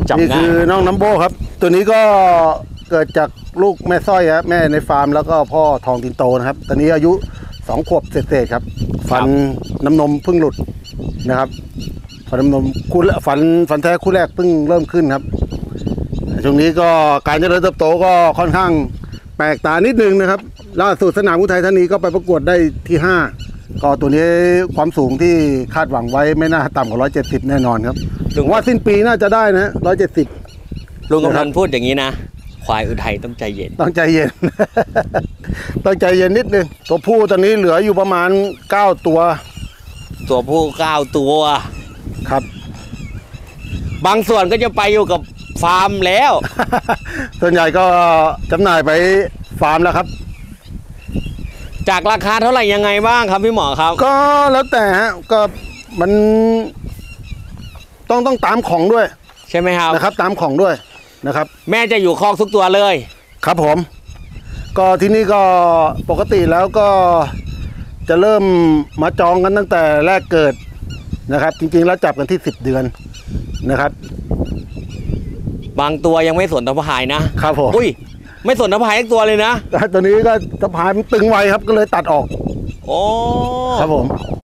จับง่ายนี่คือน้องน้ำโบครับตัวนี้ก็เกิดจากลูกแม่สร้อยครับแม่ในฟาร์มแล้วก็พ่อทองตินโตนะครับตอนนี้อายุ2 ขวบเศษๆครับฟันน้ำนมเพิ่งหลุดนะครับฟันน้ำนมคู่ฟันแท้คู่แรกเพิ่งเริ่มขึ้นครับช่วงนี้ก็การเจริญเติบโตก็ค่อนข้างแปลกตานิดนึงนะครับล่าสุดสนามอุทัยธานีก็ไปประกวดได้ที่5ก็ตัวนี้ความสูงที่คาดหวังไว้ไม่น่าต่ำกว่า170แน่นอนครับผมว่าสิ้นปีน่าจะได้นะ170 ลุงกำลังพูดอย่างนี้นะควายอุทัยต้องใจเย็นต้องใจเย็น ต้องใจเย็นนิดนึงตัวผู้ตอนนี้เหลืออยู่ประมาณ9ตัวผู้9ตัวครับบางส่วนก็จะไปอยู่กับฟาร์มแล้วส่วนใหญ่ก็จำหน่ายไปฟาร์มแล้วครับจากราคาเท่าไหร่ยังไงบ้างครับพี่หมอครับก็แล้วแต่ฮะก็มันต้องตามของด้วยใช่ไหมครับนะครับตามของด้วยนะครับแม่จะอยู่คอกทุกตัวเลยครับผมก็ที่นี่ก็ปกติแล้วก็จะเริ่มมาจองกันตั้งแต่แรกเกิดนะครับจริงๆแล้วจับกันที่10 เดือนนะครับบางตัวยังไม่สนสะพายนะครับผมอุ้ยไม่สนสะพายอีกตัวเลยนะตัวนี้ก็สะพายมันตึงไวครับก็เลยตัดออกโอ้ครับผม